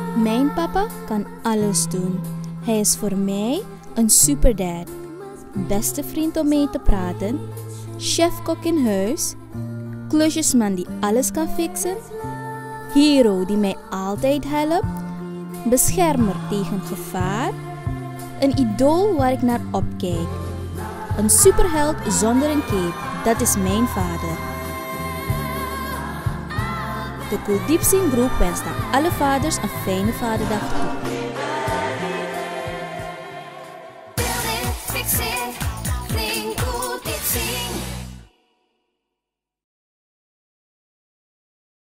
Mijn papa kan alles doen. Hij is voor mij een superdad. Beste vriend om mee te praten. Chefkok in huis. Klusjesman die alles kan fixen. Hero die mij altijd helpt. Beschermer tegen gevaar. Een idool waar ik naar opkijk. Een superheld zonder een cape, dat is mijn vader. De Kuldeep Singh Groep wenst aan alle vaders een fijne vaderdag toe.